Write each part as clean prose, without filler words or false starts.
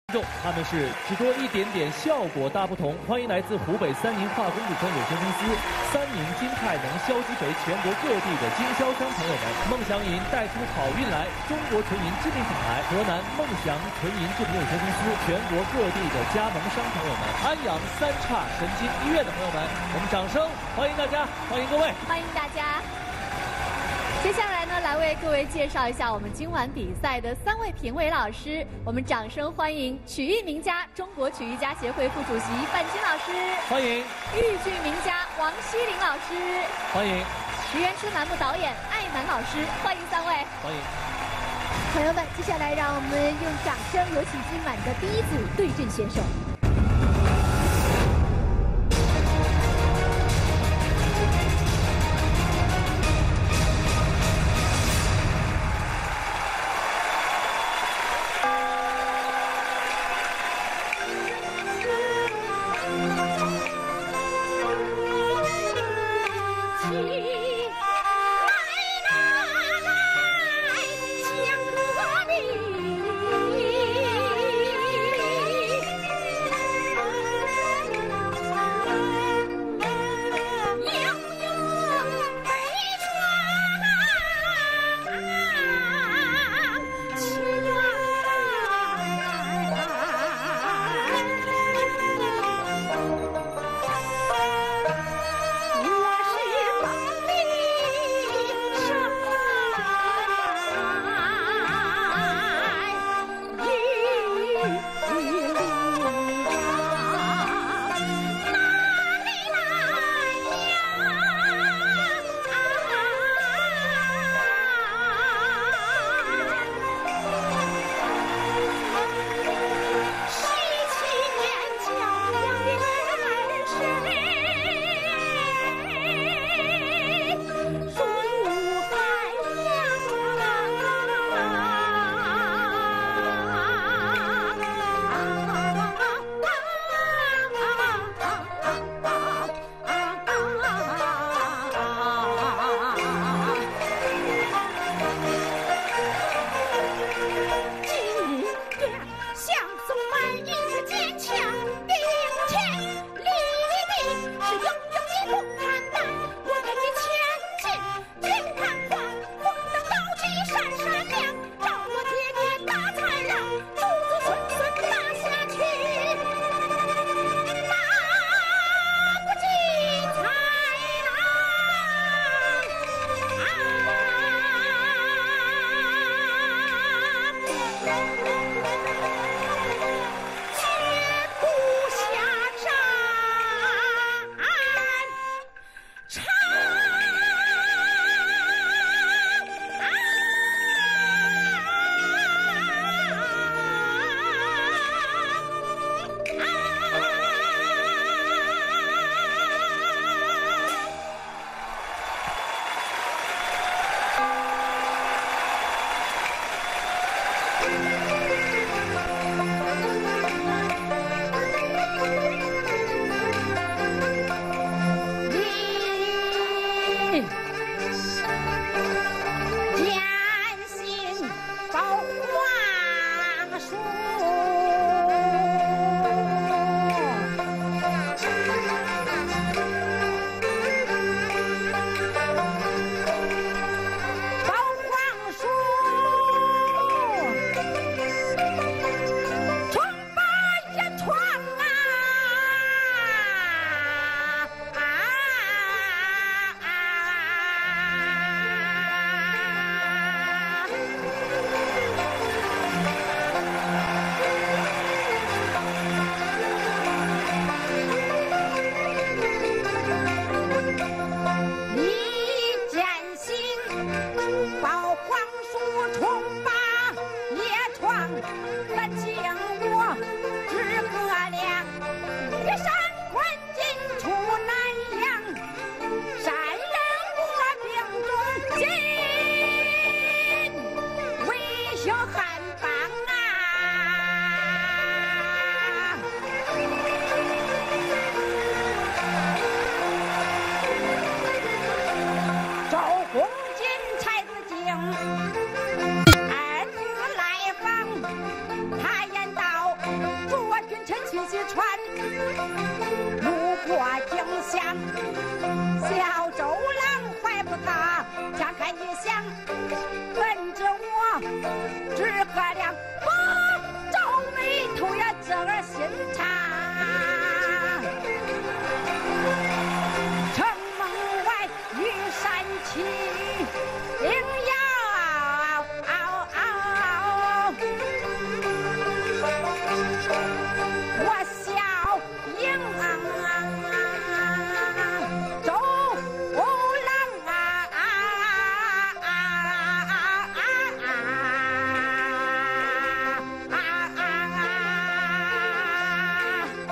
他们是只多一点点，效果大不同。欢迎来自湖北三宁化工股份有限公司、三宁金泰能消积肥全国各地的经销商朋友们，梦想银带出好运来！中国纯银知名品牌河南梦祥纯银制品有限公司全国各地的加盟商朋友们，安阳三岔神经医院的朋友们，我们掌声欢迎大家，欢迎各位， 欢迎大家。接下来呢，来为各位介绍一下我们今晚比赛的3位评委老师。我们掌声欢迎曲艺名家中国曲艺家协会副主席范金老师， 欢迎豫剧名家王希林老师， 欢迎十元春栏目导演艾满老师，欢迎3位， 欢迎。 朋友们，接下来让我们用掌声有请今晚的第一组对阵选手。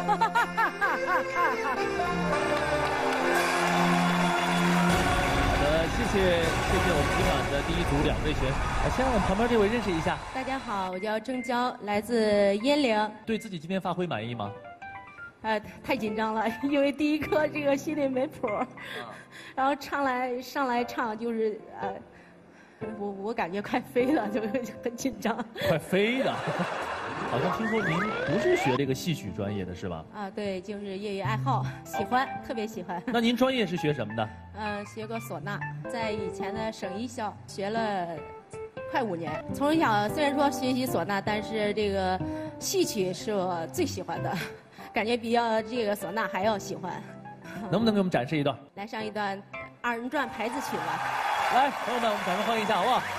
谢谢我们今晚的第一组2位选手。先让我们旁边这位认识一下。 大家好，我叫郑娇，来自烟陵。 对自己今天发挥满意吗？ 太紧张了，因为第一课这个心里没谱，然后上来唱就是我感觉快飞了，就很紧张。 快飞了。好像听说您不是学这个戏曲专业的是吧？ 对，就是业余爱好，喜欢，特别喜欢。 那您专业是学什么的？ 学过唢呐，在以前的省艺校学了快5年。从小虽然说学习唢呐，但是这个戏曲是我最喜欢的，感觉比这个唢呐还要喜欢。 能不能给我们展示一段？ 来上一段2人转牌子曲吧。 来，朋友们，我们掌声欢迎一下，好不好？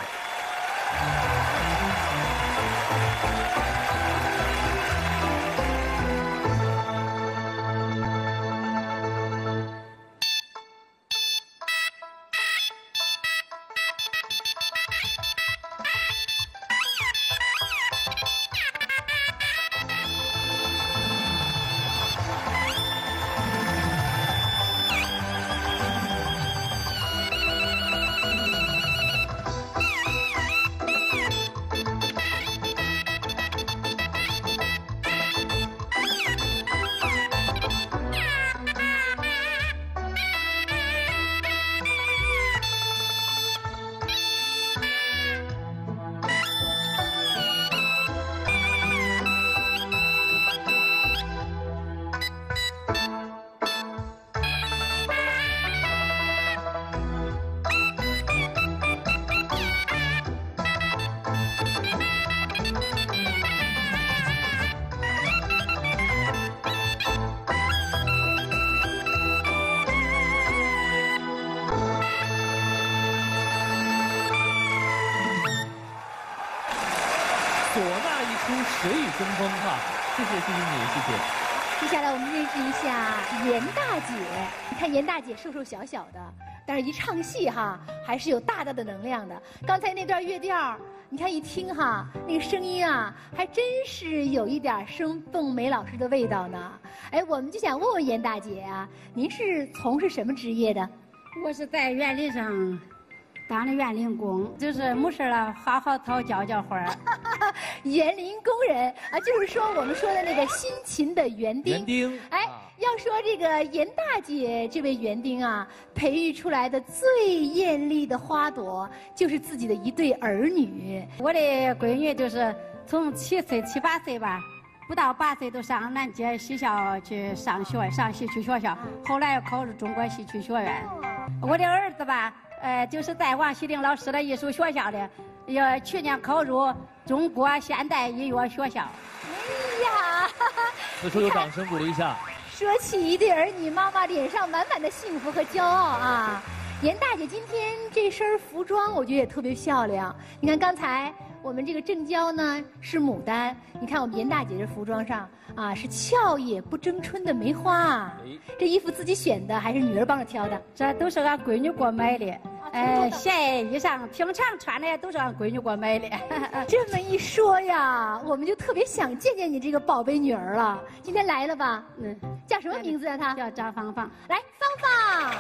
谁与争锋哈，谢谢你，谢谢。 接下来我们认识一下严大姐。你看严大姐瘦瘦小小的，但是一唱戏哈，还是有大大的能量的。刚才那段乐调，你看一听哈，那个声音啊，还真是有一点生凤梅老师的味道呢。哎，我们就想问问严大姐啊，您是从事什么职业的？ 我是在园林上当的园林工，就是没事了好好讨浇花。 园林工人啊，就是说我们说的那个辛勤的园丁。 园丁， 哎，要说这个严大姐这位园丁啊，培育出来的最艳丽的花朵，就是自己的一对儿女。 我的闺女就是从7岁、7、8岁吧，不到8岁都上南街戏校去上学，上戏曲学校，后来又考入中国戏曲学院。我的儿子吧，就是在王锡龄老师的艺术学校的，去年考入中国现代音乐学校。 哎呀， 此处有掌声鼓励一下。 说起一对儿女，妈妈脸上满满的幸福和骄傲啊！严大姐今天这身服装，我觉得也特别漂亮。你看刚才我们这个正娇呢是牡丹，你看我们严大姐这服装上啊是俏也不争春的梅花。这衣服自己选的还是女儿帮着挑的？ 这都是俺闺女给我买的。线衣裳平常穿的也都是俺闺女给我买的。 这么一说呀，我们就特别想见见你这个宝贝女儿了。今天来了吧？叫什么名字啊？她叫张芳芳。 来，芳芳。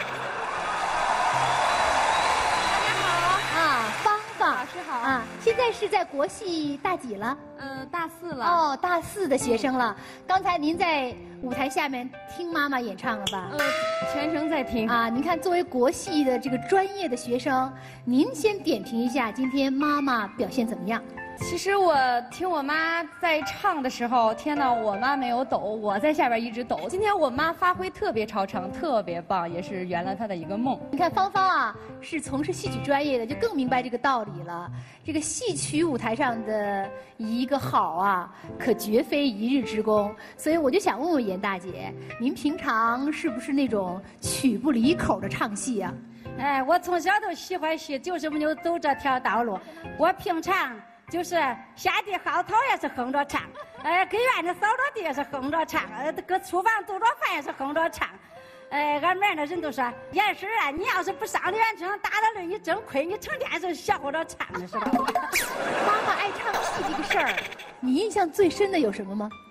大家好啊，芳芳老师好啊！现在是在国戏大几了？ 大4了。 哦，大4的学生了。刚才您在舞台下面听妈妈演唱了吧？ 全程在听啊。您看，作为国戏的这个专业的学生，您先点评一下今天妈妈表现怎么样？ 其实我听我妈在唱的时候，天哪，我妈没有抖，我在下边一直抖。今天我妈发挥特别超常，特别棒，也是圆了她的一个梦。 你看芳芳啊，是从事戏曲专业的，就更明白这个道理了。这个戏曲舞台上的一个好啊，可绝非一日之功。所以我就想问问严大姐，您平常是不是那种曲不离口的唱戏啊？ 我从小都喜欢戏，就是没有走这条道路。我平常就是下地薅桃也是哼着唱，给院子扫着地也是哼着唱，搁厨房做着饭也是哼着唱。俺们的人都说，严婶啊，你要是不上园场打打擂，你真亏，你成天是笑话着唱的是吧？ 妈妈爱唱戏这个事儿，你印象最深的有什么吗？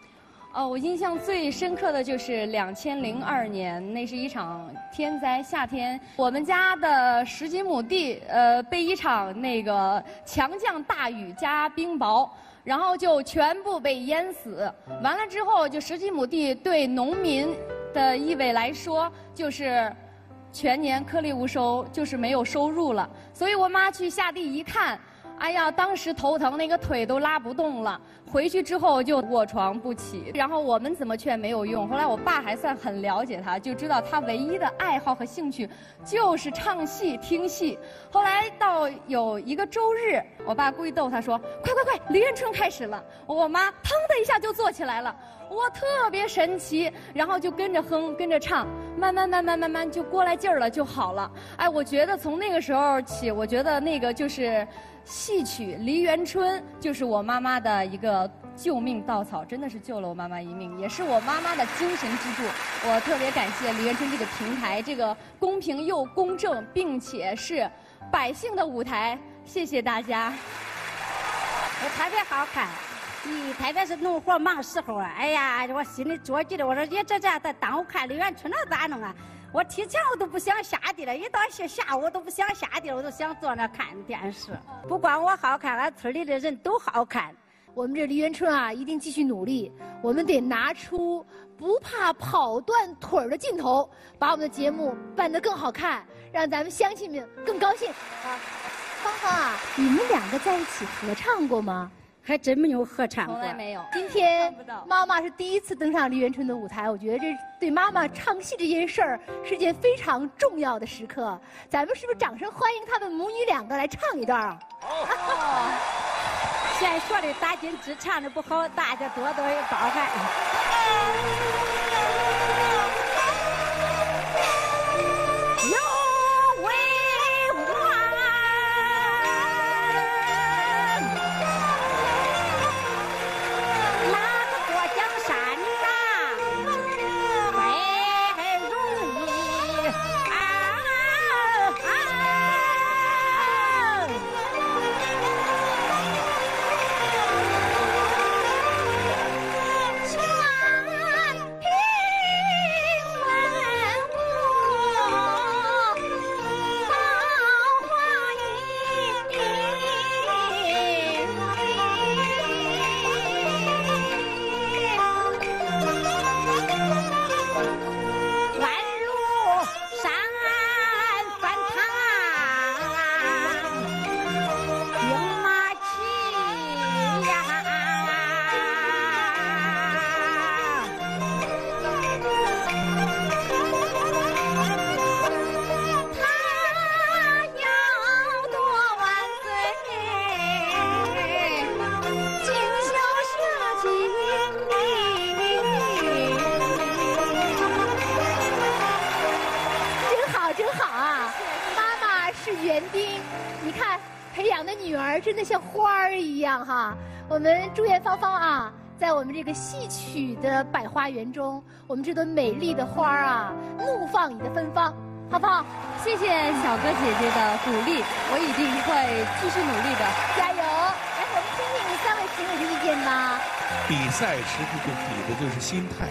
我印象最深刻的就是2002年，那是一场天灾，夏天我们家的10几亩地，被一场那个强降大雨加冰雹，然后就全部被淹死。完了之后，就10几亩地对农民的意味来说，就是全年颗粒无收，就是没有收入了。所以我妈去下地一看，哎呀，当时头疼，那个腿都拉不动了。回去之后就卧床不起，然后我们怎么劝没有用。后来我爸还算很了解他，就知道他唯一的爱好和兴趣就是唱戏、听戏。后来到有一个周日，我爸故意逗他说：“快快快，梨园春开始了！”我妈腾的一下就坐起来了，我特别神奇，然后就跟着哼，跟着唱，慢慢就过来劲儿了，就好了。哎，我觉得从那个时候起，我觉得那个就是戏曲《梨园春》就是我妈妈的一个救命稻草，真的是救了我妈妈一命，也是我妈妈的精神支柱。我特别感谢梨园春这个平台，这个公平又公正，并且是百姓的舞台。谢谢大家。 我特别好看，特别是农活忙时候啊，哎呀，我心里着急的，我说也这样，当我看梨园春了咋弄啊？我提前我都不想下地了，一到下午我都不想下地了，我都想坐那看电视。不光我好看，俺村里的人都好看。 我们这梨园春啊，一定继续努力，我们得拿出不怕跑断腿儿的劲头，把我们的节目办得更好看，让咱们乡亲们更高兴。芳芳啊，你们2个在一起合唱过吗？ 还真没有合唱过， 从来没有。 今天妈妈是第一次登上梨园春的舞台，我觉得这对妈妈唱戏这件事儿是件非常重要的时刻。咱们是不是掌声欢迎他们母女2个来唱一段啊？ 哦，先说的打金枝唱的不好，大家多多包涵。 真的像花儿一样哈！我们祝愿芳芳啊，在我们这个戏曲的百花园中，我们这朵美丽的花儿啊，怒放你的芬芳，好不好？ 谢谢小哥姐姐的鼓励，我一定会继续努力的， 加油！来，我们听听你3位评委的意见吧。 比赛实际就比的就是心态。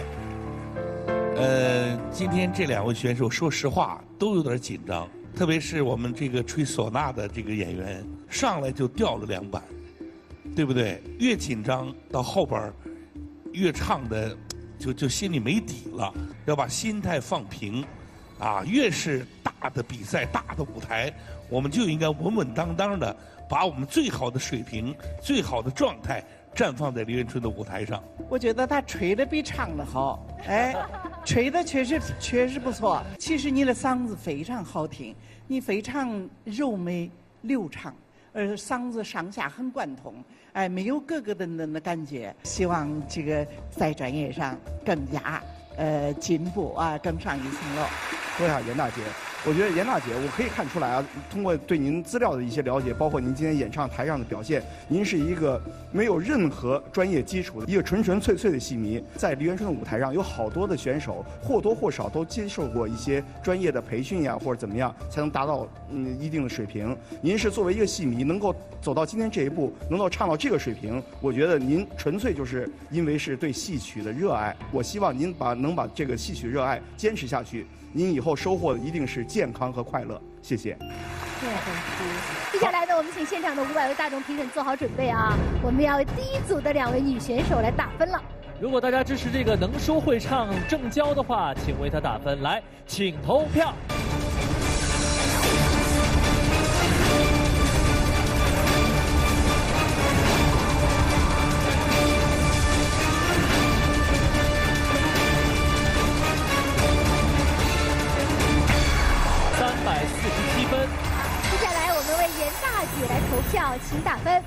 今天这2位选手，说实话都有点紧张。特别是我们这个吹唢呐的这个演员，上来就掉了2板，对不对？越紧张到后边，越唱的就心里没底了。要把心态放平，啊，越是大的比赛、大的舞台，我们就应该稳稳当当的把我们最好的水平、最好的状态绽放在梨园春的舞台上。 我觉得他吹的比唱的好，哎，吹的确实不错。其实你的嗓子非常好听，你非常柔美流畅，嗓子上下很贯通，哎，没有咯咯噔噔的感觉。希望这个在专业上更加进步啊，更上一层楼。 各位好，袁大姐， 我觉得严大姐，我可以看出来啊，通过对您资料的一些了解，包括您今天演唱台上的表现，您是一个没有任何专业基础的一个纯纯粹粹的戏迷。在梨园春的舞台上，有好多的选手或多或少都接受过一些专业的培训呀，或者怎么样，才能达到一定的水平。您是作为一个戏迷，能够走到今天这一步，能够唱到这个水平，我觉得您纯粹就是因为是对戏曲的热爱。我希望您能把这个戏曲热爱坚持下去。您以后收获的一定是健康和快乐，谢谢。 接下来呢，我们请现场的500位大众评审做好准备啊！我们要为第一组的2位女选手来打分了。 如果大家支持这个能说会唱郑娇的话，请为她打分。来，请投票。347分。 接下来我们为严大姐来投票，请打分。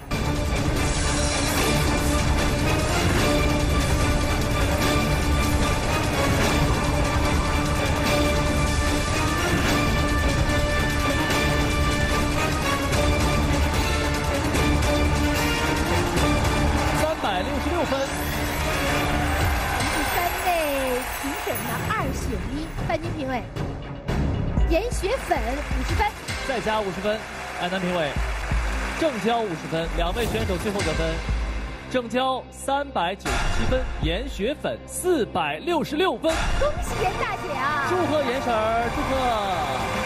366分。 第3位评审呢2选1，范军评委。严雪粉50分， 再加50分。安南评委，郑娇50分。2位选手最后得分：郑娇397分，严雪粉466分。 恭喜严大姐啊！ 祝贺严婶儿，祝贺！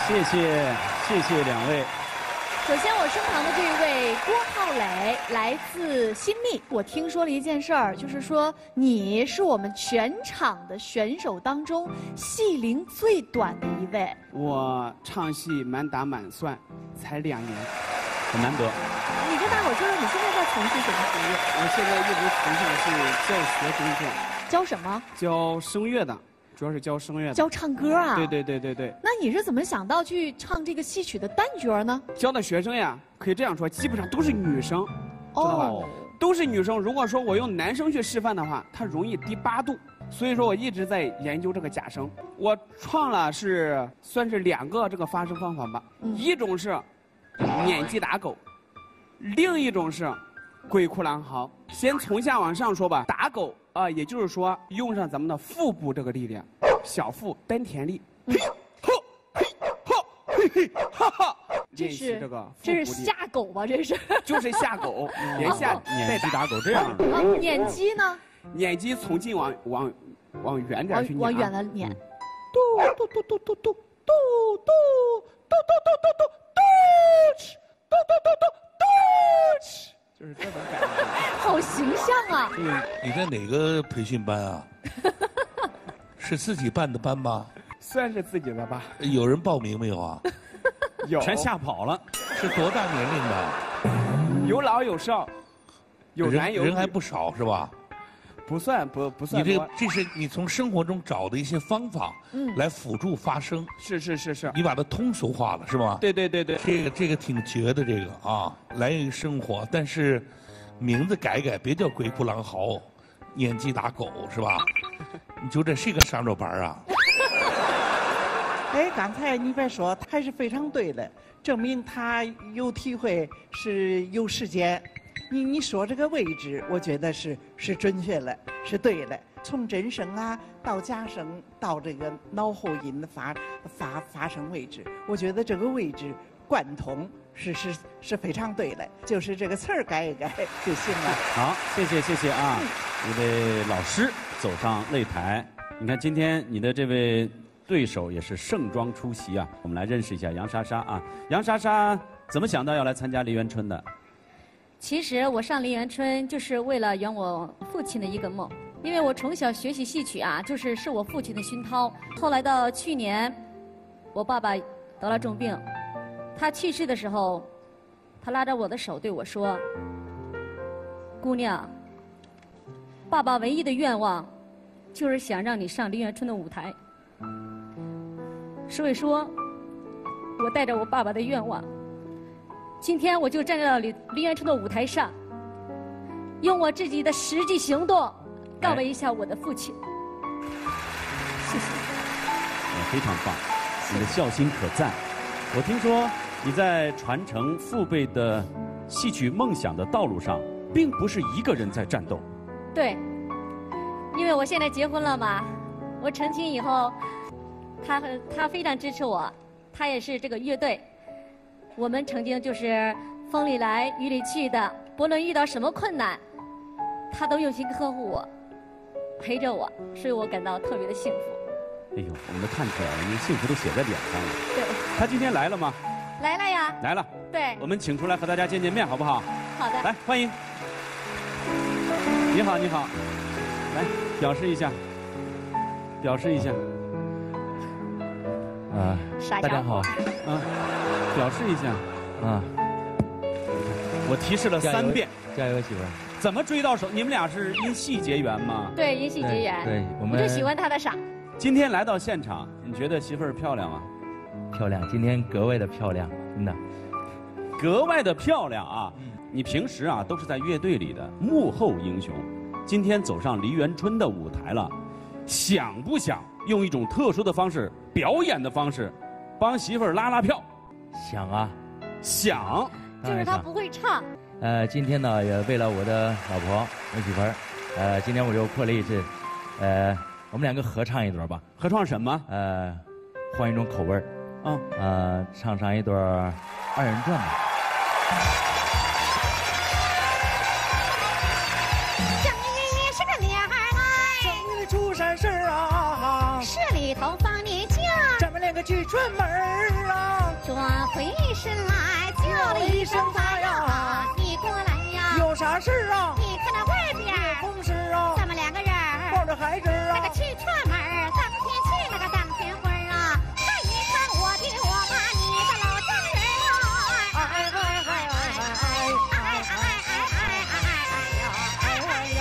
谢谢两位。 首先，我身旁的这位郭浩磊来自新密。我听说了一件事儿，就是说你是我们全场的选手当中戏龄最短的一位。 我唱戏满打满算才2年， 很难得。 你跟大伙说说你现在在从事什么职业？ 我现在一直从事的是教学工作。 教什么？ 教声乐的，主要是教声乐的。 教唱歌啊？ 对。 那你是怎么想到去唱这个戏曲的旦角呢？ 教的学生呀，可以这样说，基本上都是女生，知道吧？都是女生。如果说我用男生去示范的话，它容易低8度。所以说我一直在研究这个假声。我创了算是2个这个发声方法吧，一种是撵鸡打狗，另一种是鬼哭狼嚎。先从下往上说吧，打狗啊，也就是说用上咱们的腹部这个力量，小腹丹田力，练习这个腹部力。 这是下狗吧？这是？ 就是下狗，连下撵鸡打狗这样的。 撵鸡呢？ 撵鸡从近往远点去撵， 往远了撵。 嘟，就是这种感觉。 好形象啊！ 你在哪个培训班啊？是自己办的班吗？ 算是自己的吧。 有人报名没有啊？ 有， 全吓跑了。 是多大年龄的？ 有老有少，有男有女。 人还不少是吧？ 不算。 你这是你从生活中找的一些方法，来辅助发声。 是。 你把它通俗化了是吧？ 对。 这个挺绝的这个啊，来源于生活，但是名字改，别叫鬼哭狼嚎，撵鸡打狗是吧？你就这是个上着班啊？ 哎，刚才你别说，还是非常对的，证明他有体会，是有时间。你说这个位置，我觉得是准确的，是对的。从真声啊到假声到这个脑后音的发声位置，我觉得这个位置贯通是非常对的，就是这个词儿改一改就行了。 好，谢谢啊！一位老师走上擂台，你看今天你的这位对手也是盛装出席啊。我们来认识一下杨莎莎啊。杨莎莎怎么想到要来参加梨园春的？ 其实我上梨园春就是为了圆我父亲的一个梦，因为我从小学习戏曲啊，是我父亲的熏陶。后来到去年，我爸爸得了重病，他去世的时候，他拉着我的手对我说：“姑娘，爸爸唯一的愿望，就是想让你上梨园春的舞台。”所以说，我带着我爸爸的愿望。今天我就站在了梨园春的舞台上，用我自己的实际行动告别一下我的父亲。谢谢。 非常棒，你的孝心可赞。我听说你在传承父辈的戏曲梦想的道路上，并不是一个人在战斗。 对，因为我现在结婚了嘛，我成亲以后，他非常支持我，他也是这个乐队。我们曾经就是风里来雨里去的，不论遇到什么困难，他都用心呵护我，陪着我，所以我感到特别的幸福。 哎呦，我们都看出来了，你幸福都写在脸上了。 对。 他今天来了吗？ 来了呀。 来了。 对。 我们请出来和大家见面，好不好？ 好的。 来，欢迎。你好，来表示一下。 大家好。表示一下。我提示了3遍。 加油，媳妇儿。 怎么追到手？你们俩是因戏结缘吗？ 对，因戏结缘。 对， 我就喜欢他的嗓。 今天来到现场，你觉得媳妇儿漂亮吗？ 漂亮，今天格外的漂亮，真的。 格外的漂亮啊！你平时啊都是在乐队里的幕后英雄，今天走上梨园春的舞台了，想不想用一种特殊的方式、表演的方式，帮媳妇儿拉拉票？ 想啊， 想。 就是他不会唱。 今天呢，也为了我的老婆，我媳妇儿，今天我就破例是，我们2个合唱一段吧。 合唱什么？ 换一种口味儿。唱上一段2人转吧。 正月是个年儿来， 正月出山事啊， 十里头放年假， 咱们2个个去串门儿啊， 转回身来叫了一声他呀，你过来呀， 有啥事儿啊？ 你看那外边有公事啊， 咱们两个人抱着孩子啊， 那个去串门儿，当天去那个当天婚啊，看一看我的我妈你的老丈人啊，哎哎哎哎哎哎哎哎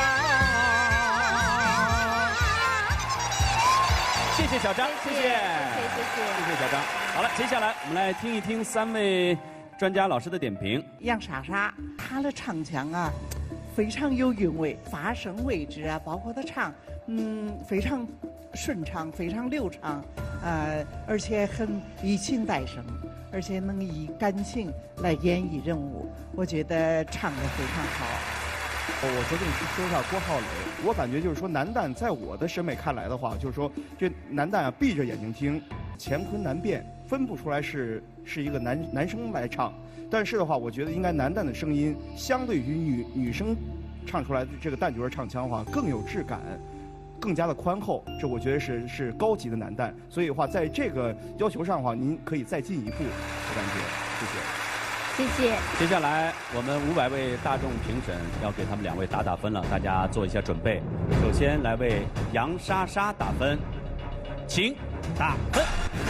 呀！ 谢谢小张，谢谢小张。好了，接下来我们来听一听3位专家老师的点评。 杨莎莎她的唱腔啊，非常有韵味，发声位置啊，包括她唱，非常顺畅，非常流畅，而且很以情带声，而且能以感情来演绎人物，我觉得唱得非常好。 我着重说一下郭浩磊，我感觉就是说男旦在我的审美看来的话，就是说这男旦啊闭着眼睛听，乾坤难辨，分不出来是一个男生来唱，但是的话，我觉得应该男旦的声音相对于女生唱出来的这个旦角唱腔的话更有质感，更加的宽厚，这我觉得是高级的男旦，所以的话在这个要求上的话，您可以再进一步，我感觉，谢谢。 谢谢。 接下来我们500位大众评审要给他们2位打分了，大家做一下准备。首先来为杨莎莎打分，请打分。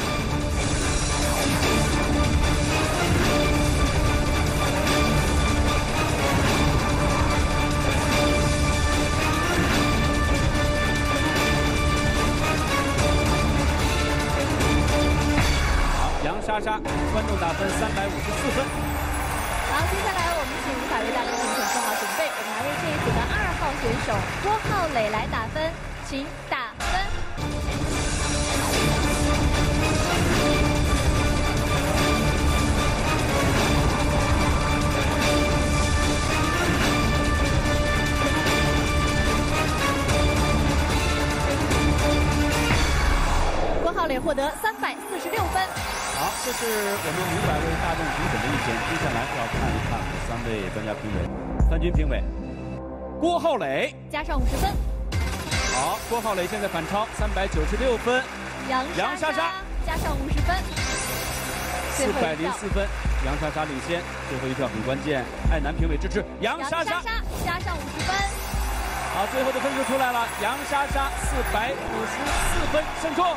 好，杨莎莎，观众打分354分。 好，接下来我们请500位大众评审做好准备，我们来为这一组的2号选手郭浩磊来打分，请打分。郭浩磊获得346分。 好，这是我们500位大众评审的意见。接下来要看一看3位专家评委，范军评委，郭浩磊加上50分。 好，郭浩磊现在反超396分。 杨莎莎加上50分 ，404分，杨莎莎领先。最后一票很关键，爱男评委支持杨莎莎加上50分。 好，最后的分数出来了，杨莎莎454分胜出。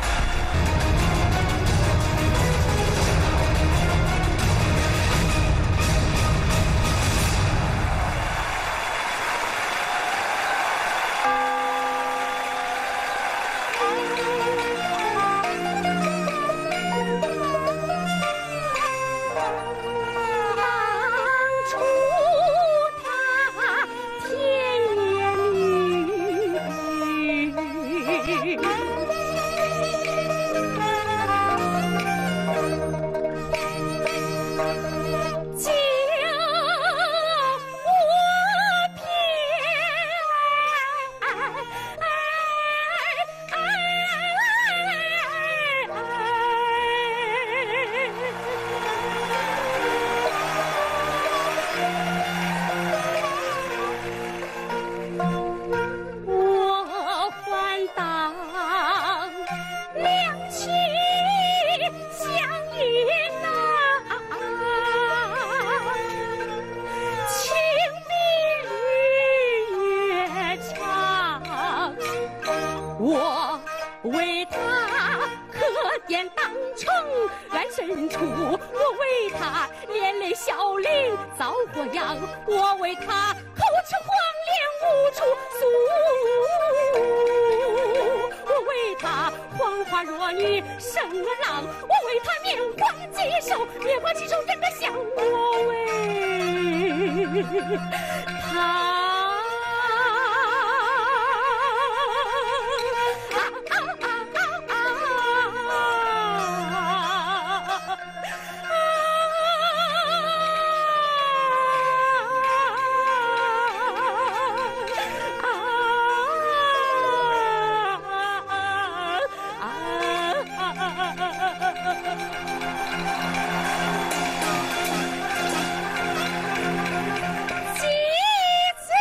我为他可典当成愿伸出，我为他连累小林遭祸殃，我为他口吃黄连无处诉，我为他黄花弱女生了郎，我为他面黄肌瘦，面黄肌瘦真的像我为他。 几次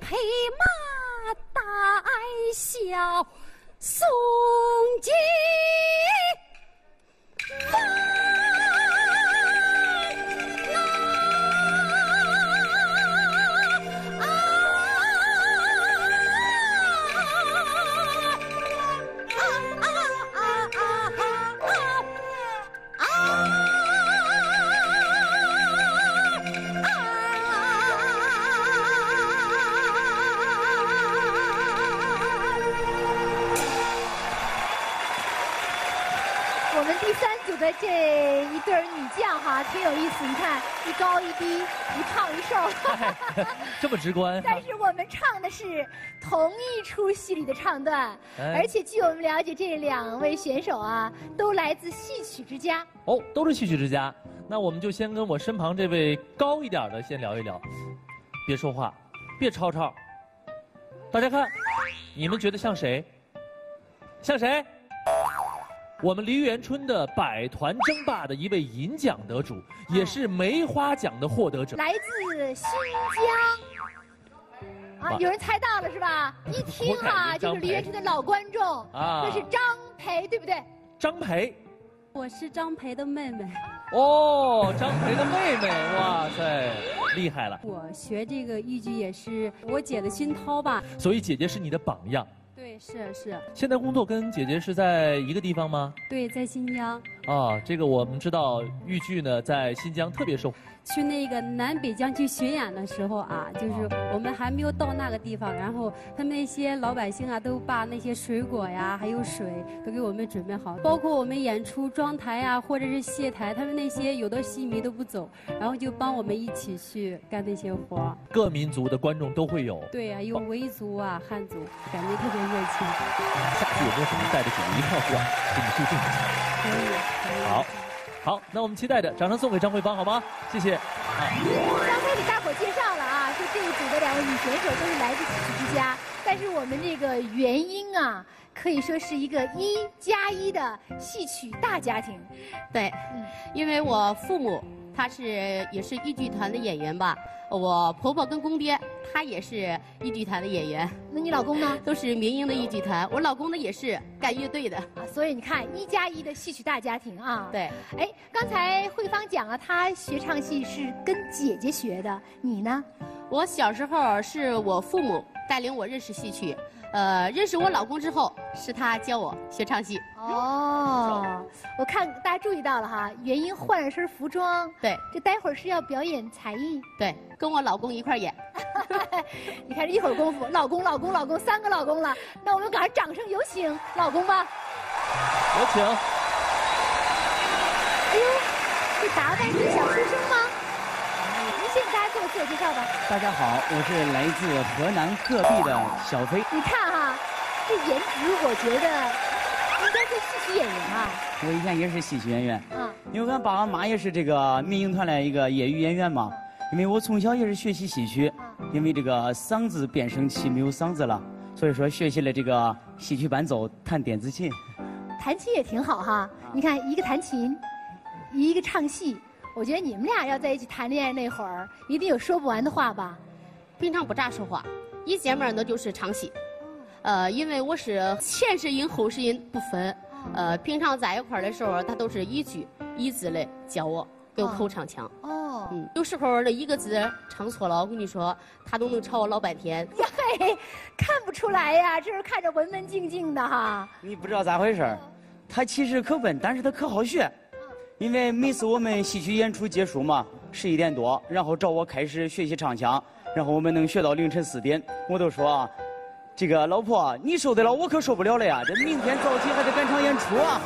陪马带小送进房。 我们第三组的这一对女将哈，挺有意思。你看，一高一低，一胖一瘦， 这么直观。 但是我们唱的是同一出戏里的唱段， 哎而且据我们了解，这两位选手啊，都来自戏曲之家。 哦，都是戏曲之家。那我们就先跟我身旁这位高一点的先聊一聊，别说话，别吵吵。大家看，你们觉得像谁？像谁？我们梨园春的百团争霸的一位银奖得主，也是梅花奖的获得者， 来自新疆。啊，有人猜到了是吧？一听哈，就是梨园春的老观众啊， 这是张培，对不对？ 张培， 我是张培的妹妹。 哦，张培的妹妹，哇塞，厉害了！ 我学这个豫剧也是我姐的熏陶吧。 所以姐姐是你的榜样。 对，是。 现在工作跟姐姐是在一个地方吗？ 对，在新疆。 啊，这个我们知道豫剧呢，在新疆特别受。 去那个南北疆去巡演的时候啊，就是我们还没有到那个地方，然后他们那些老百姓啊，都把那些水果呀，还有水都给我们准备好，包括我们演出装台呀，或者是卸台，他们那些有的戏迷都不走，然后就帮我们一起去干那些活。 各民族的观众都会有。 对呀，有维族啊、汉族，感觉特别热情。 下次有没有可能带着姐姐一块儿过来给你助阵？ 可以。 好。好，那我们期待着，掌声送给张慧芳好吗？谢谢。 刚才给大伙介绍了啊，说这一组的两位女选手都是来自戏曲之家，但是我们这个元英啊，可以说是一个1+1的戏曲大家庭。 对，因为我父母也是豫剧团的演员吧，我婆婆跟公爹他也是豫剧团的演员。 那你老公呢？ 都是民营的豫剧团，我老公呢也是干乐队的啊。所以你看，1+1的戏曲大家庭啊。 对。 哎，刚才慧芳讲了，她学唱戏是跟姐姐学的，你呢？ 我小时候是我父母带领我认识戏曲，认识我老公之后是他教我学唱戏。 哦，我看大家注意到了哈，元英换了身服装。 对， 这待会儿是要表演才艺。 对，跟我老公一块演。 你看这一会儿功夫，老公，3个老公了。那我们赶快掌声有请老公吧。 有请。 哎呦，这打扮是小书生吗？您先给大家做个自我介绍吧。 大家好，我是来自河南鹤壁的小飞。 你看哈，这颜值我觉得应该是戏曲演员啊。 我以前也是戏曲演员，因为俺爸俺妈也是这个民营团的一个业余演员嘛。因为我从小也是学习戏曲，因为这个嗓子变声期没有嗓子了，所以说学习了这个戏曲伴奏，弹电子琴。 弹琴也挺好哈，你看一个弹琴，一个唱戏，我觉得你们俩要在一起谈恋爱那会儿，一定有说不完的话吧？ 平常不咋说话，一见面那就是唱戏。因为我是前世音后世音不分，平常在一块儿的时候，他都是一句一字的教我，给我口唱腔。有时候那一个字唱错了，我跟你说，他都能吵我老半天。 呀嘿，看不出来呀，这是看着文文静静的哈。 你不知道咋回事，他其实可笨，但是他可好学。因为每次我们戏曲演出结束嘛，11点多，然后找我开始学习唱腔，然后我们能学到凌晨4点，我都说啊，这个老婆你受得了，我可受不了了呀，这明天早起还得赶场演出啊。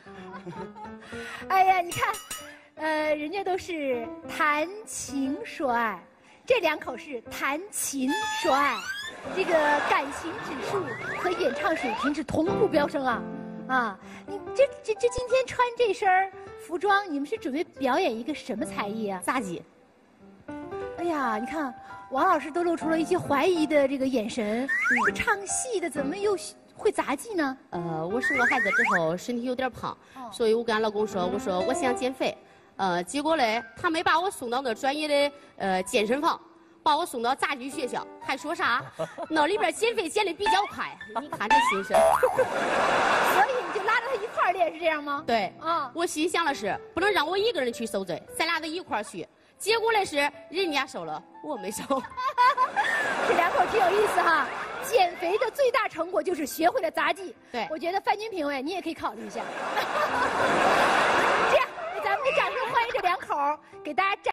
哎呀，你看。人家都是谈情说爱，这两口是谈琴说爱，这个感情指数和演唱水平是同步飙升啊！啊，你这今天穿这身服装，你们是准备表演一个什么才艺啊？ 杂技。 哎呀，你看王老师都露出了一些怀疑的这个眼神，是唱戏的，怎么又会杂技呢？ 我生过孩子之后身体有点胖，所以我跟俺老公说，我说我想减肥。结果嘞，他没把我送到那专业的健身房， 把我送到杂技学校，还说啥那里边减肥减的比较快。你看这心声。 所以你就拉着他一块儿练，是这样吗？ 对啊，我心想的是不能让我一个人去受罪，咱俩得一块儿去。结果呢是人家瘦了，我没瘦。 这两口挺有意思哈。减肥的最大成果就是学会了杂技。 对， 我觉得范军评委你也可以考虑一下。这样，咱们的掌声欢迎这两口，给大家展。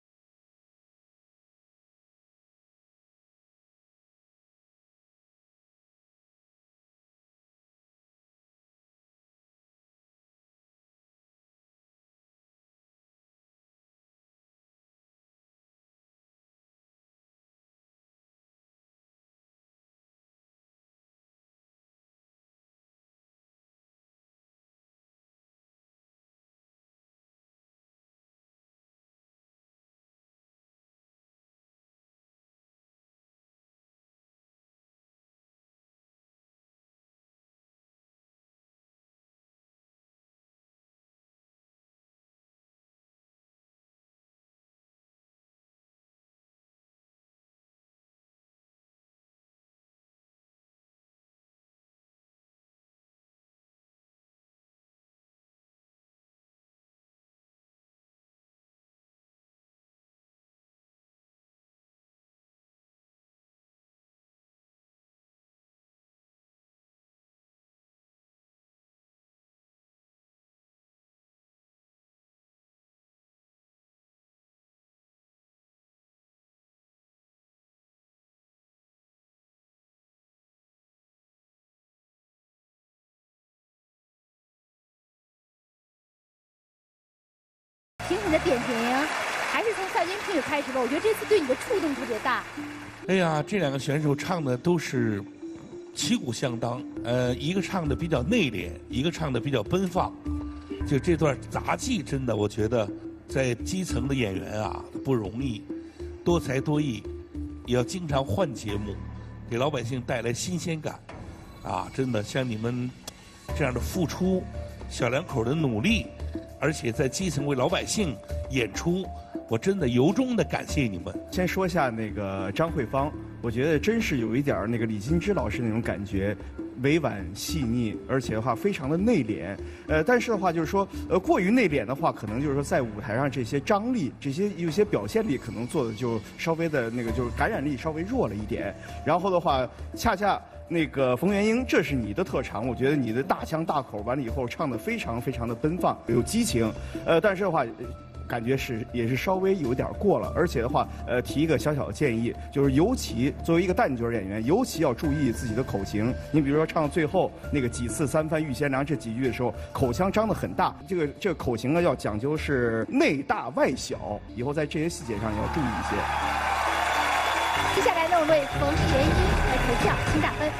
听你的点评，还是从范军评委开始吧。我觉得这次对你的触动特别大。 哎呀，这两个选手唱的都是旗鼓相当，一个唱的比较内敛，一个唱的比较奔放。就这段杂技，真的我觉得在基层的演员啊不容易，多才多艺，也要经常换节目，给老百姓带来新鲜感。啊，真的像你们这样的付出，小两口的努力。而且在基层为老百姓演出，我真的由衷的感谢你们。 先说一下那个张慧芳，我觉得真是有一点那个李金枝老师那种感觉，委婉细腻，而且的话非常的内敛。但是的话就是说，过于内敛的话，可能就是说在舞台上这些张力、这些有些表现力，可能做的就稍微的那个就是感染力稍微弱了一点。然后的话，恰恰。那个冯元英，这是你的特长，我觉得你的大腔大口完了以后唱得非常非常的奔放，有激情，但是的话。感觉也是稍微有点过了，而且的话，提一个小小的建议，就是尤其作为一个旦角演员，尤其要注意自己的口型。你比如说唱最后那个几次三番遇贤良这几句的时候，口腔张得很大，这个口型呢要讲究是内大外小，以后在这些细节上也要注意一些。 接下来呢，我们为冯元英来投票，请打分。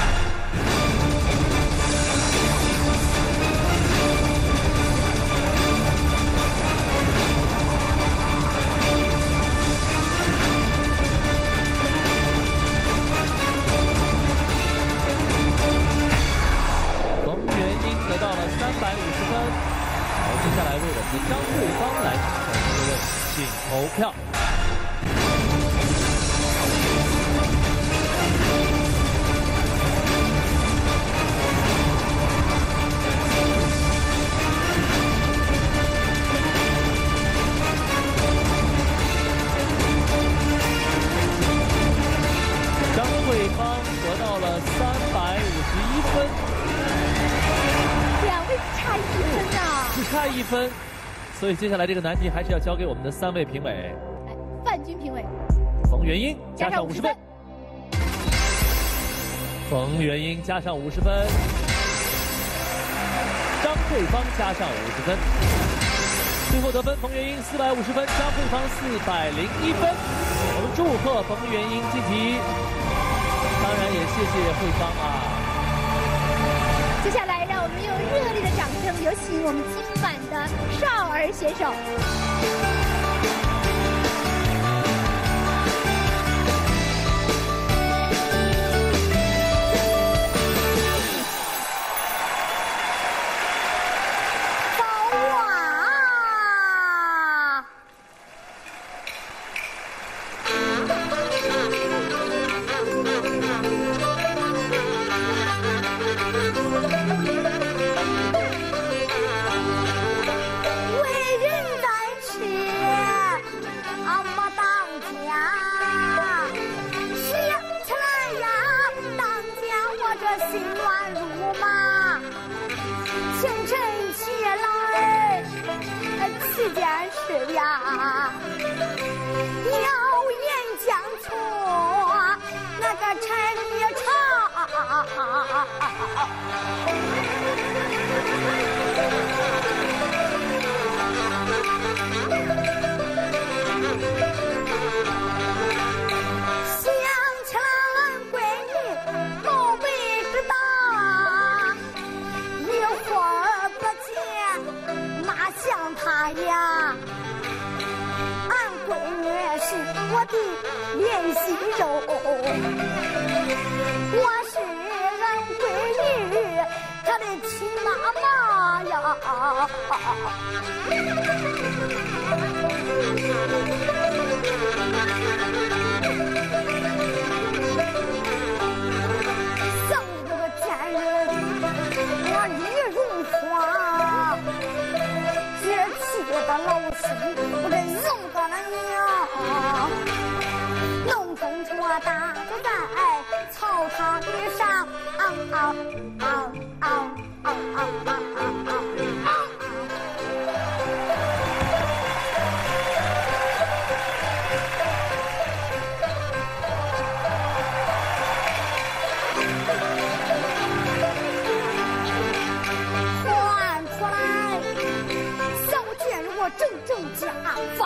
接下来为我们的张慧芳来这位，请投票。张慧芳得到了351分， 两位差1分呐。 只差1分，所以接下来这个难题还是要交给我们的3位评委。 范军评委， 冯元英加上50分，冯元英加上50分，张慧芳加上50分，最后得分冯元英450分，张慧芳401分。我们祝贺冯元英晋级，当然也谢谢慧芳啊。 接下来让我们用热烈的掌声，有请我们今晚的少儿选手。宝娃。 呀，谣言讲错那个陈也唱。想起了俺闺女宝贝疙瘩，一会儿不见哪像她呀？俺闺女是我的连心肉，我是俺闺女她的亲妈妈呀。生这个贱人，我李荣华，这气的老师我这扔个了娘，弄风戳打就在草堂上，正家法。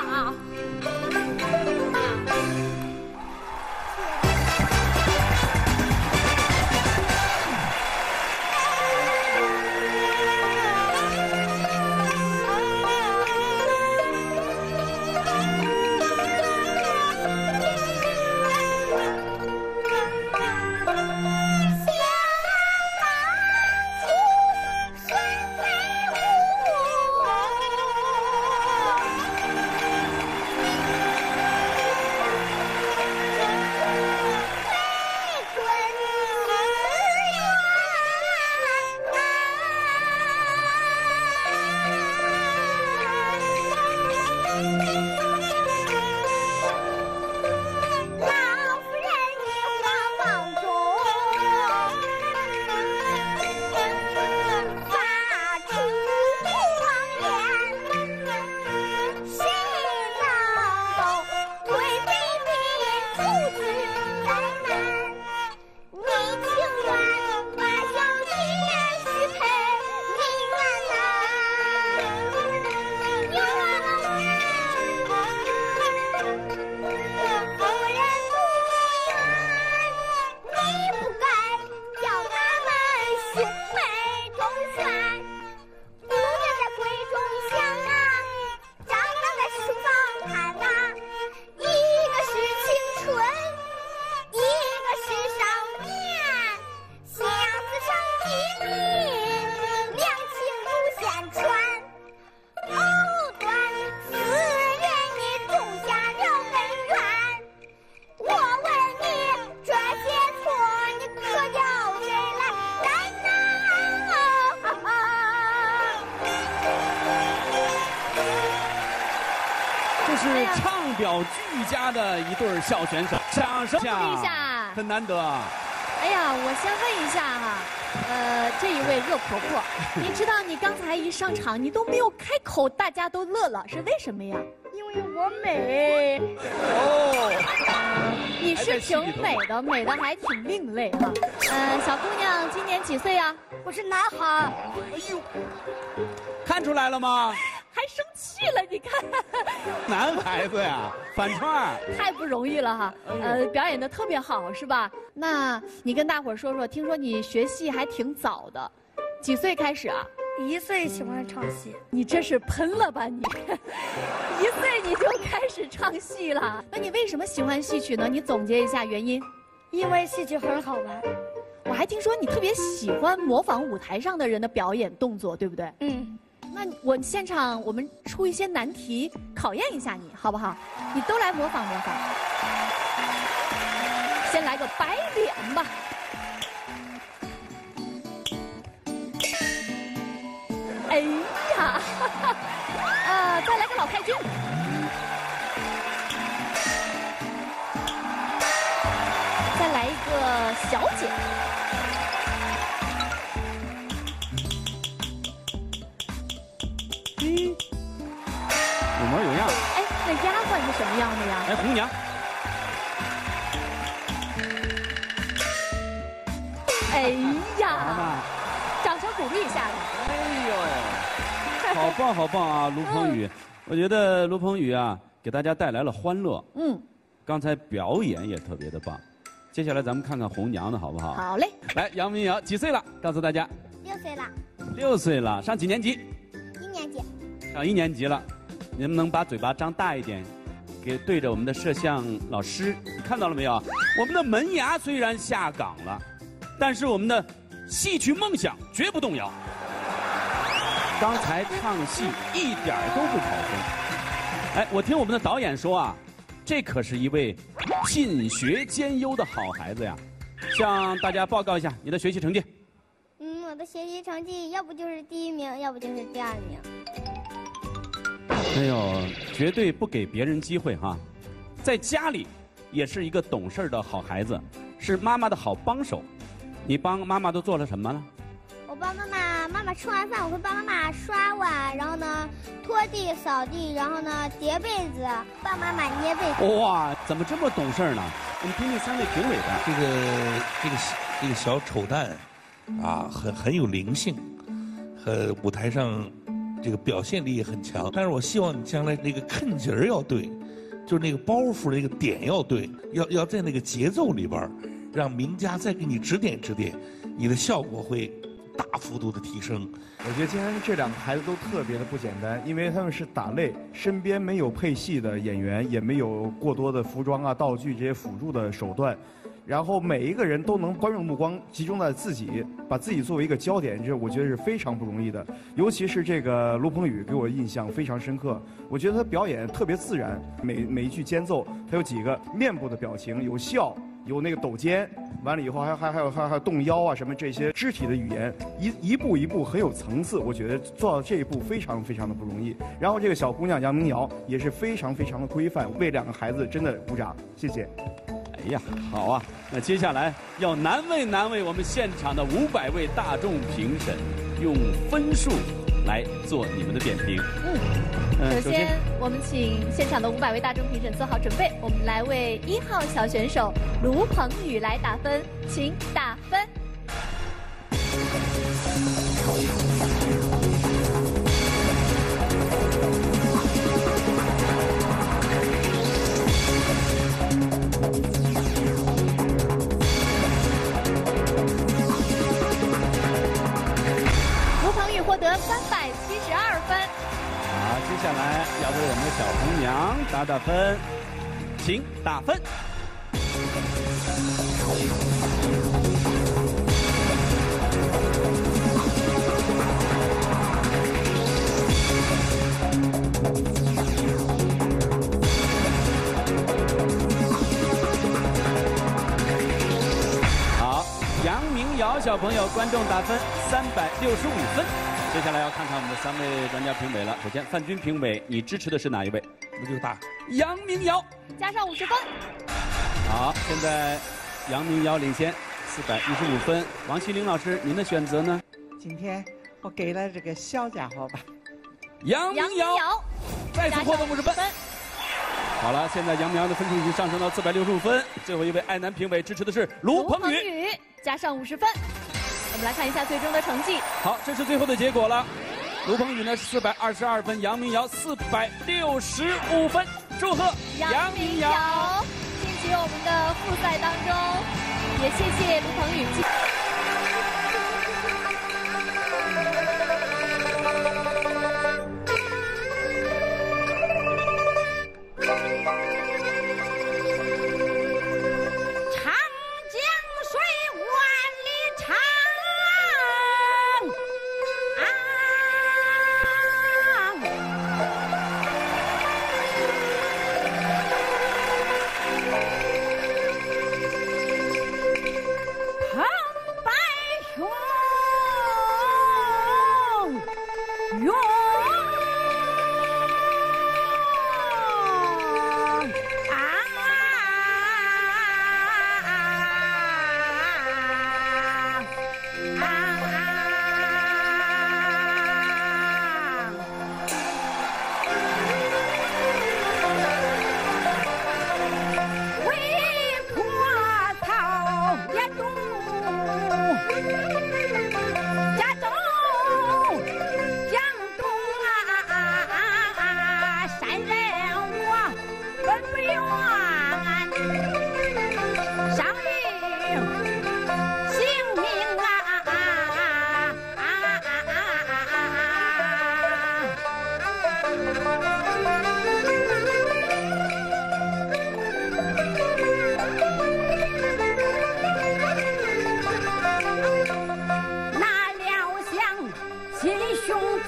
是唱表俱佳的一对小选手，掌声一下， 很难得。 哎呀，我先问一下哈，这一位热婆婆，您知道你刚才一上场，你都没有开口，大家都乐了，是为什么呀？ 因为我美。 哦，你是挺美的，美的还挺另类哈。小姑娘今年几岁呀？ 我是男孩。 哎呦，看出来了吗？ 还生气了，你看。 男孩子呀，反串太不容易了哈。表演的特别好，是吧？那你跟大伙儿说说，听说你学戏还挺早的，几岁开始啊 ？1岁喜欢唱戏。 你这是喷了吧你？1岁你就开始唱戏了？那你为什么喜欢戏曲呢？你总结一下原因。 因为戏曲很好玩。 我还听说你特别喜欢模仿舞台上的人的表演动作，对不对？ 嗯。 那我现场我们出一些难题考验一下你，好不好？你都来模仿模仿。先来个白脸吧。哎呀，再来个老太君。再来一个小姐。 有模有样。 什么样的呀？ 来，红娘。 哎呀，掌声鼓励一下。 哎呦，好棒好棒啊，卢鹏宇！我觉得卢鹏宇啊，给大家带来了欢乐。刚才表演也特别的棒。接下来咱们看看红娘的好不好？ 好嘞。 来，杨明瑶几岁了？告诉大家。 6岁了。 6岁了，上几年级 1年级。 上1年级了。你能不能把嘴巴张大一点，给对着我们的摄像老师？你看到了没有？我们的门牙虽然下岗了，但是我们的戏曲梦想绝不动摇。刚才唱戏一点儿都不跑风。哎，我听我们的导演说啊，这可是一位品学兼优的好孩子呀。向大家报告一下你的学习成绩。 我的学习成绩要不就是第1名，要不就是第2名。 哎呦，绝对不给别人机会哈！在家里也是一个懂事的好孩子，是妈妈的好帮手。你帮妈妈都做了什么呢？ 我帮妈妈吃完饭，我会帮妈妈刷碗，然后呢拖地、扫地，然后呢叠被子，帮妈妈捏被子。 哇，怎么这么懂事呢？我们听听3位评委的。 这个小丑蛋，啊，很有灵性，和舞台上这个表现力也很强。但是我希望你将来那个坑节儿要对，就是那个包袱的那个点要对，要在那个节奏里边，让名家再给你指点指点，你的效果会大幅度的提升。 我觉得今天这2个孩子都特别的不简单，因为他们是打擂，身边没有配戏的演员，也没有过多的服装啊、道具这些辅助的手段，然后每一个人都能观众目光集中在自己，把自己作为一个焦点，这我觉得是非常不容易的。尤其是这个卢鹏宇给我印象非常深刻，我觉得他表演特别自然，每一句间奏，他有几个面部的表情，有笑。有那个抖肩，完了以后还有动腰啊什么这些肢体的语言，一步一步很有层次，我觉得做到这一步非常非常的不容易。然后这个小姑娘杨明瑶也是非常非常的规范，为2个孩子真的鼓掌，谢谢。 哎呀，好啊！那接下来要难为我们现场的500位大众评审，用分数来做你们的点评。 首先我们请现场的500位大众评审做好准备，我们来为1号小选手卢鹏宇来打分，请打分。卢鹏宇获得372分。 好，接下来要为我们的小红娘打分，请打分。好，杨明瑶小朋友观众打分365分。接下来要看看我们的3位专家评委了。首先，范军评委，你支持的是哪一位？ 那就打杨明瑶， 加上50分。 好，现在杨明瑶领先415分。王希林老师，您的选择呢？ 今天我给了这个小家伙吧。 杨明瑶再次获得50分。好了，现在杨明瑶的分数已经上升到465分。最后一位爱男评委支持的是卢鹏宇， 加上50分。我们来看一下最终的成绩。 好，这是最后的结果了。卢鹏宇呢422分，杨明瑶465分。祝贺杨明瑶晋级我们的复赛当中，也谢谢卢鹏宇。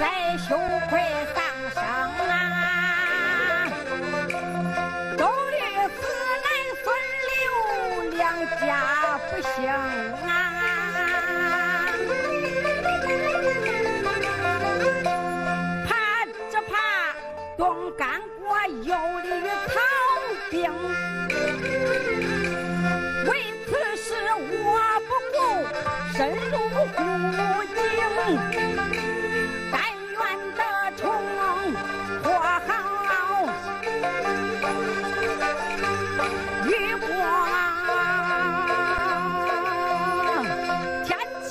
再羞愧丧生啊！周律死来孙刘两家不幸啊！怕只怕东干国有利于曹兵，为此事我不顾深入虎井，但愿得宠或好雨过天晴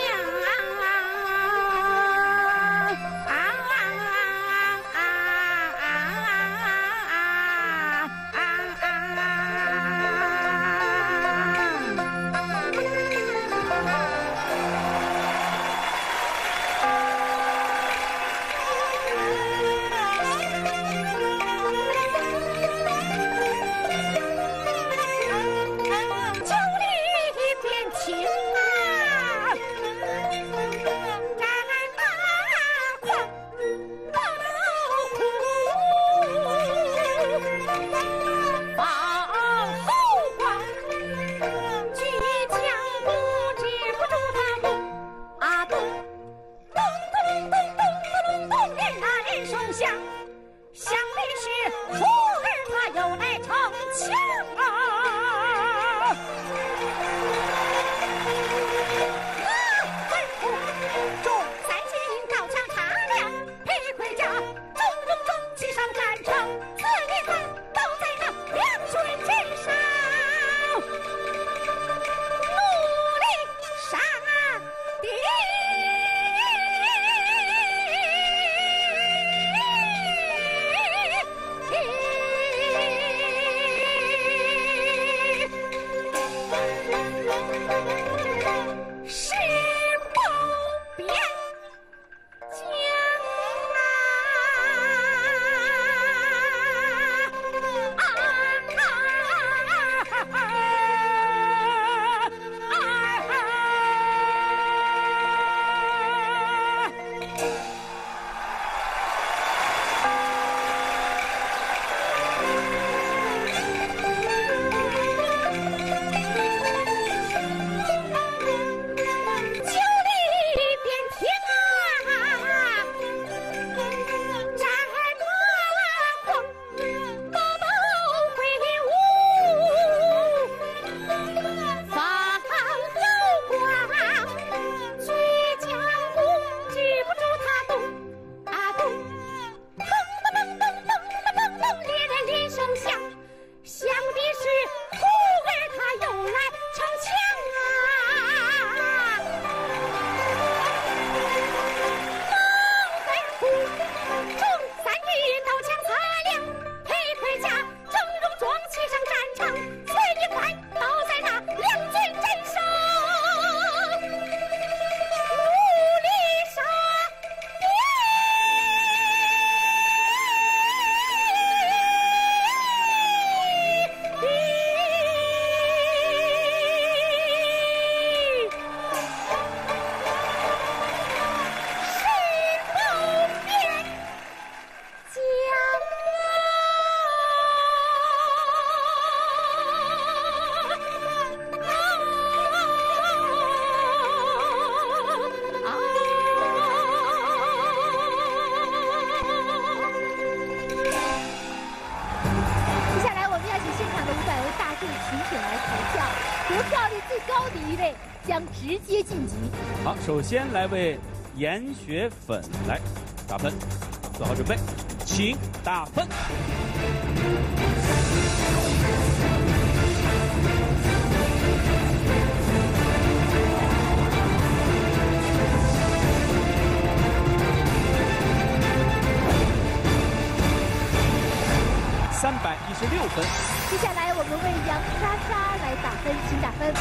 直接晋级。 好，首先来为研学粉来打分，做好准备，请打分。316分。 接下来我们为杨莎莎来打分，请打分。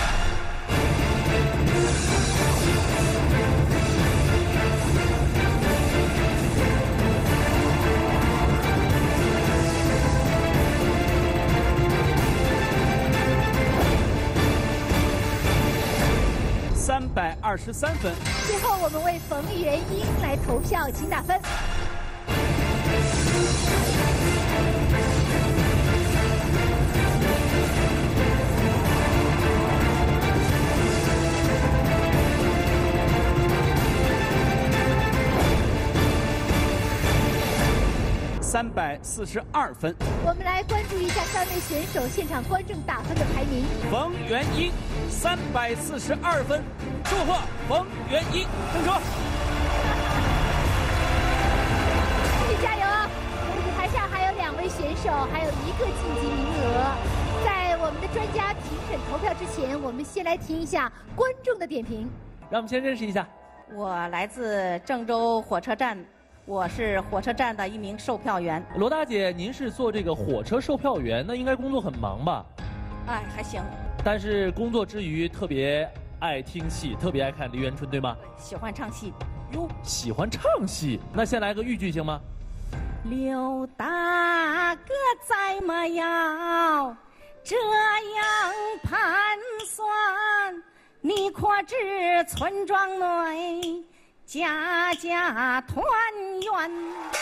316 323分。 最后我们为冯元英来投票，请打分。 342分。 我们来关注一下3位选手现场观众打分的排名。 冯元英342分，祝贺冯元英胜出。 继续加油！我们舞台上还有2位选手，还有1个晋级名额。在我们的专家评审投票之前，我们先来听一下观众的点评。 让我们先认识一下， 我来自郑州火车站。我是火车站的一名售票员。 罗大姐，您是做这个火车售票员，那应该工作很忙吧？ 哎，还行。 但是工作之余特别爱听戏，特别爱看梨园春，对吗？ 喜欢唱戏。 哟，喜欢唱戏，那先来个豫剧行吗？ 刘大哥怎么要这样盘算？你可知村庄内家家团圆。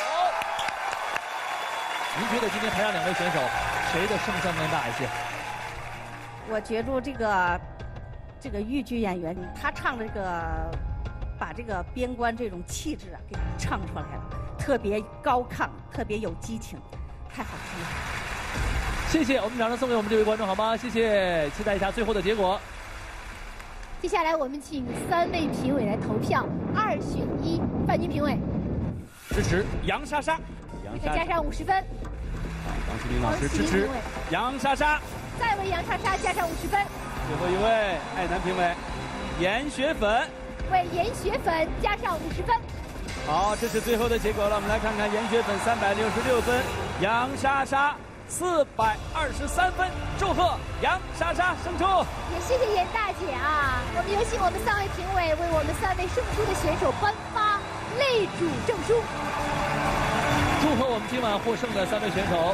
您觉得今天台上2位选手谁的胜算更大一些？ 我觉着这个豫剧演员，他唱这个把这个边关这种气质啊给唱出来了，特别高亢，特别有激情，太好听了。 谢谢，我们掌声送给我们这位观众好吗？谢谢，期待一下最后的结果。 接下来我们请3位评委来投票，2选1，范军评委支持杨莎莎， 再加上50分。 王诗龄老师支持杨莎莎， 再为杨莎莎加上50分。 最后一位爱男评委严雪粉， 为严雪粉加上50分。 好，这是最后的结果了，我们来看看严雪粉366分，杨莎莎423分，祝贺杨莎莎胜出。 也谢谢严大姐啊！我们有请我们3位评委为我们3位胜出的选手颁发擂主证书。 祝贺我们今晚获胜的3位选手。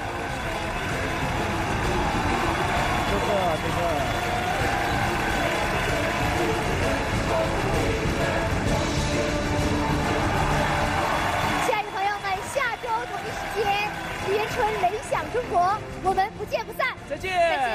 祝贺。 亲爱的朋友们，下周同一时间，梨园春雷响中国，我们不见不散。 再见。 再见。